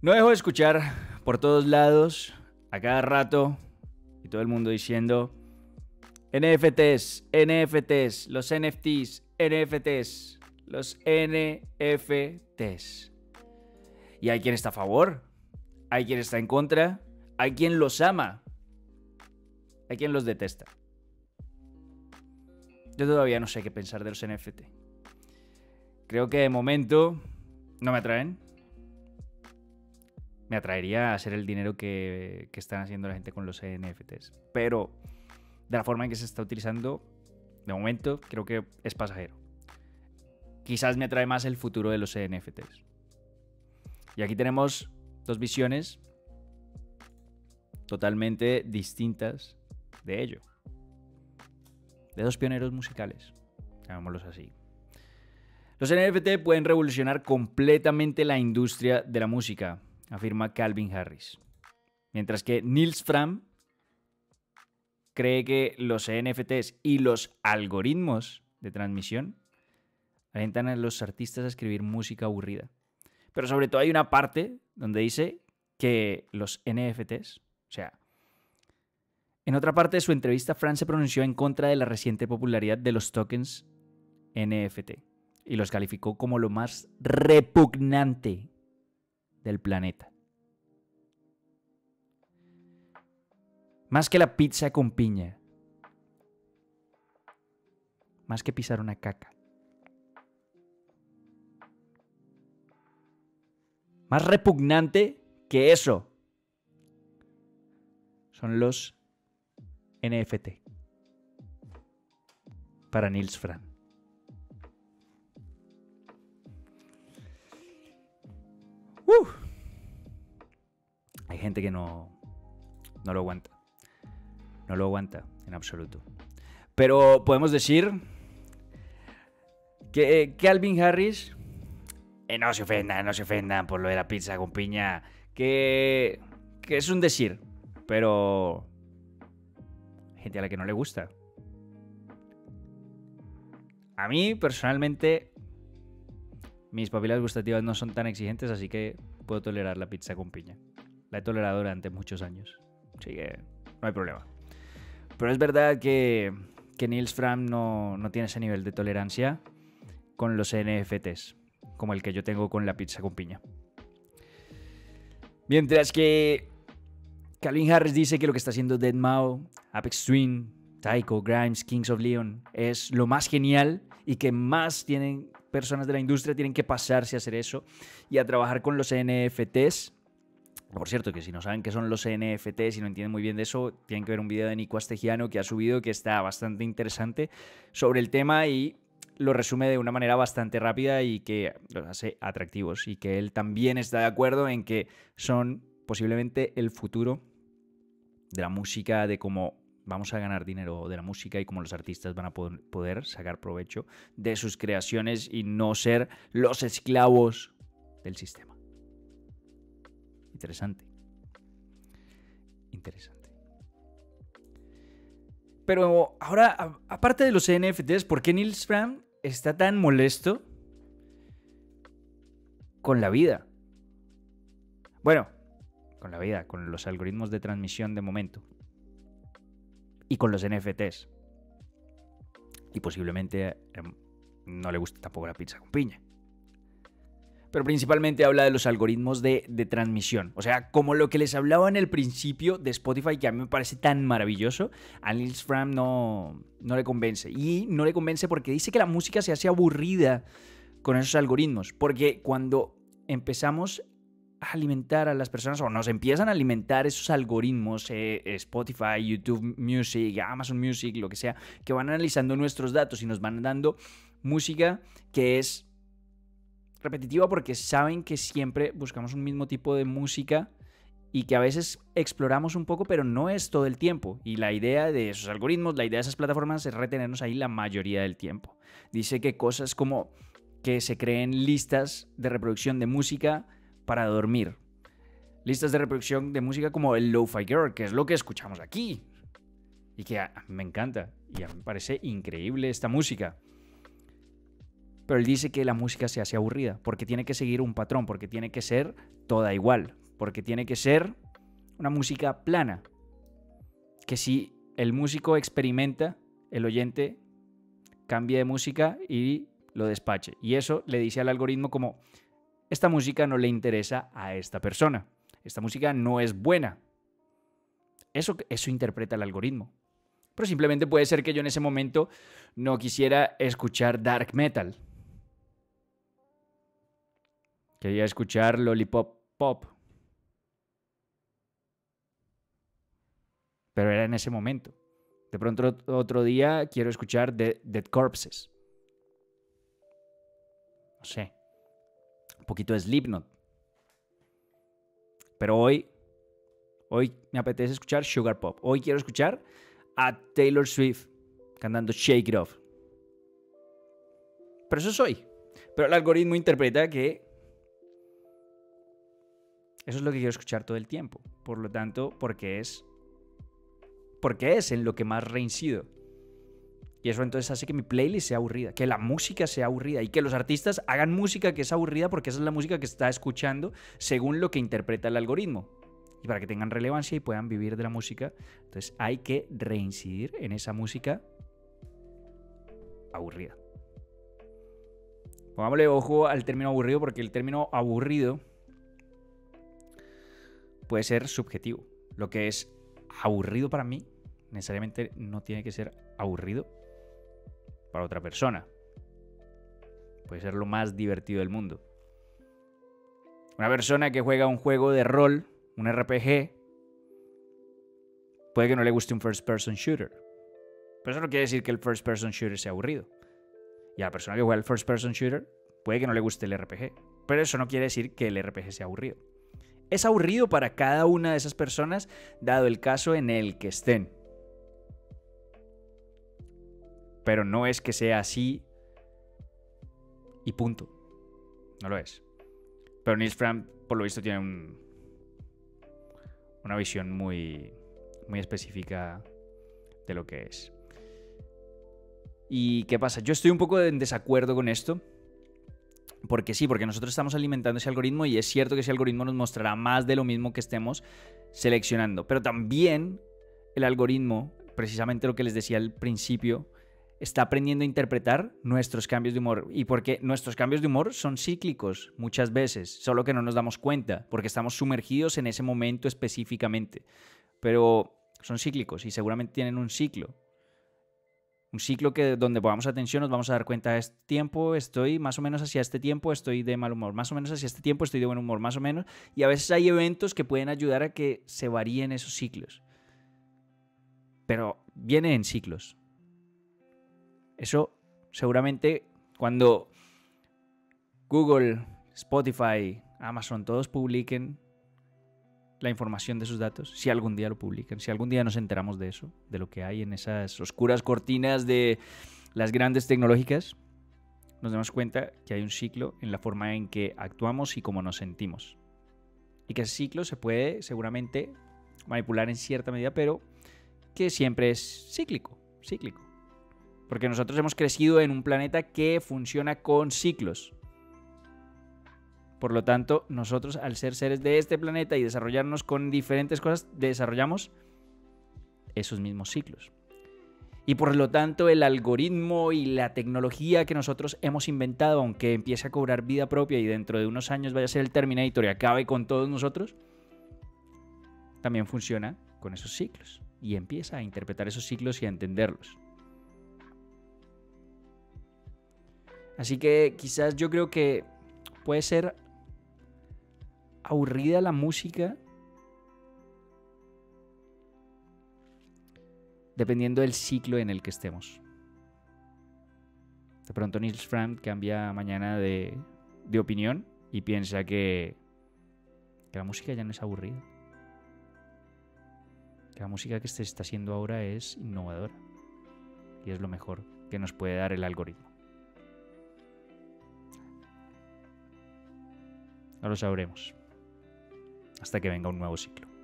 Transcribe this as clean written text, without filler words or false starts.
No dejo de escuchar por todos lados, a cada rato, y todo el mundo diciendo NFTs, NFTs, los NFTs, NFTs, los NFTs. Y hay quien está a favor, hay quien está en contra, hay quien los ama, hay quien los detesta. Yo todavía no sé qué pensar de los NFT. Creo que de momento no me atraen. Me atraería hacer el dinero que están haciendo la gente con los NFTs. Pero de la forma en que se está utilizando, de momento creo que es pasajero. Quizás me atrae más el futuro de los NFTs. Y aquí tenemos dos visiones totalmente distintas de ello. De dos pioneros musicales, llamémoslos así. Los NFT pueden revolucionar completamente la industria de la música, afirma Calvin Harris. Mientras que Nils Fram cree que los NFTs y los algoritmos de transmisión alientan a los artistas a escribir música aburrida. Pero sobre todo hay una parte donde dice que los NFTs, o sea, en otra parte de su entrevista, Fran se pronunció en contra de la reciente popularidad de los tokens NFT y los calificó como lo más repugnante del planeta. Más que la pizza con piña. Más que pisar una caca. Más repugnante que eso son los NFT para Nils Fram. Hay gente que no lo aguanta. No lo aguanta en absoluto. Pero podemos decir que Calvin Harris, no se ofendan por lo de la pizza con piña, que es un decir, pero hay gente a la que no le gusta. A mí, personalmente, mis papilas gustativas no son tan exigentes, así que puedo tolerar la pizza con piña. La he tolerado durante muchos años, así que no hay problema. Pero es verdad que Nils Fram no tiene ese nivel de tolerancia con los NFTs, como el que yo tengo con la pizza con piña. Mientras que Calvin Harris dice que lo que está haciendo deadmau, Apex Twin, Tycho, Grimes, Kings of Leon es lo más genial y que más personas de la industria tienen que pasarse a hacer eso y a trabajar con los NFTs. Por cierto, que si no saben qué son los NFTs y no entienden muy bien de eso, tienen que ver un video de Nico Astegiano que ha subido, que está bastante interesante sobre el tema y lo resume de una manera bastante rápida y que los hace atractivos, y que él también está de acuerdo en que son posiblemente el futuro de la música, de cómo vamos a ganar dinero de la música y cómo los artistas van a poder sacar provecho de sus creaciones y no ser los esclavos del sistema. Interesante. Pero ahora, aparte de los NFTs, ¿por qué Nils Fram está tan molesto con la vida? Bueno, con la vida, con los algoritmos de transmisión de momento. Y con los NFTs. Y posiblemente no le guste tampoco la pizza con piña. Pero principalmente habla de los algoritmos de transmisión. O sea, como lo que les hablaba en el principio de Spotify, que a mí me parece tan maravilloso, a Nils Fram no le convence. Y no le convence porque dice que la música se hace aburrida con esos algoritmos. Porque cuando empezamos a alimentar a las personas, o nos empiezan a alimentar esos algoritmos, Spotify, YouTube Music, Amazon Music, lo que sea, que van analizando nuestros datos y nos van dando música que es repetitiva porque saben que siempre buscamos un mismo tipo de música y que a veces exploramos un poco, pero no es todo el tiempo. Y la idea de esos algoritmos, la idea de esas plataformas es retenernos ahí la mayoría del tiempo. Dice que cosas como que se creen listas de reproducción de música para dormir. Listas de reproducción de música como el Lo-Fi Girl, que es lo que escuchamos aquí. Y que me encanta. Y a mí me parece increíble esta música. Pero él dice que la música se hace aburrida porque tiene que seguir un patrón, porque tiene que ser toda igual, porque tiene que ser una música plana. Que si el músico experimenta, el oyente cambie de música y lo despache. Y eso le dice al algoritmo como, esta música no le interesa a esta persona. Esta música no es buena. Eso interpreta el algoritmo. Pero simplemente puede ser que yo en ese momento no quisiera escuchar dark metal. Quería escuchar lollipop pop. Pero era en ese momento. De pronto otro día quiero escuchar Dead Corpses. No sé. Un poquito de Slipknot. Pero hoy me apetece escuchar Sugar Pop. Hoy quiero escuchar a Taylor Swift cantando Shake It Off. Pero eso soy. Pero el algoritmo interpreta que eso es lo que quiero escuchar todo el tiempo. Por lo tanto, porque es en lo que más reincido. Y eso entonces hace que mi playlist sea aburrida, que la música sea aburrida y que los artistas hagan música que es aburrida porque esa es la música que está escuchando según lo que interpreta el algoritmo. Y para que tengan relevancia y puedan vivir de la música, entonces hay que reincidir en esa música aburrida. Pongámosle ojo al término aburrido porque el término aburrido puede ser subjetivo. Lo que es aburrido para mí necesariamente no tiene que ser aburrido para otra persona. Puede ser lo más divertido del mundo. Una persona que juega un juego de rol, un RPG, puede que no le guste un first person shooter. Pero eso no quiere decir que el first person shooter sea aburrido. Y a la persona que juega el first person shooter puede que no le guste el RPG. Pero eso no quiere decir que el RPG sea aburrido. Es aburrido para cada una de esas personas, dado el caso en el que estén. Pero no es que sea así y punto. No lo es. Pero Nils Fram, por lo visto, tiene una visión muy, muy específica de lo que es. ¿Y qué pasa? Yo estoy un poco en desacuerdo con esto. Porque sí, porque nosotros estamos alimentando ese algoritmo y es cierto que ese algoritmo nos mostrará más de lo mismo que estemos seleccionando. Pero también el algoritmo, precisamente lo que les decía al principio, está aprendiendo a interpretar nuestros cambios de humor. Y porque nuestros cambios de humor son cíclicos muchas veces, solo que no nos damos cuenta, porque estamos sumergidos en ese momento específicamente. Pero son cíclicos y seguramente tienen un ciclo. Un ciclo que donde pongamos atención nos vamos a dar cuenta de este tiempo estoy más o menos hacia este tiempo estoy de mal humor, más o menos hacia este tiempo estoy de buen humor, más o menos. Y a veces hay eventos que pueden ayudar a que se varíen esos ciclos. Pero viene en ciclos. Eso seguramente cuando Google, Spotify, Amazon, todos publiquen la información de sus datos, si algún día lo publican, si algún día nos enteramos de eso, de lo que hay en esas oscuras cortinas de las grandes tecnológicas, nos damos cuenta que hay un ciclo en la forma en que actuamos y cómo nos sentimos. Y que ese ciclo se puede seguramente manipular en cierta medida, pero que siempre es cíclico. Porque nosotros hemos crecido en un planeta que funciona con ciclos. Por lo tanto, nosotros al ser seres de este planeta y desarrollarnos con diferentes cosas, desarrollamos esos mismos ciclos. Y por lo tanto, el algoritmo y la tecnología que nosotros hemos inventado, aunque empiece a cobrar vida propia y dentro de unos años vaya a ser el Terminator y acabe con todos nosotros, también funciona con esos ciclos. Y empieza a interpretar esos ciclos y a entenderlos. Así que quizás yo creo que puede ser aburrida la música dependiendo del ciclo en el que estemos. De pronto Nils Fram cambia mañana de opinión y piensa que la música ya no es aburrida. Que la música que se está haciendo ahora es innovadora y es lo mejor que nos puede dar el algoritmo. No lo sabremos hasta que venga un nuevo ciclo.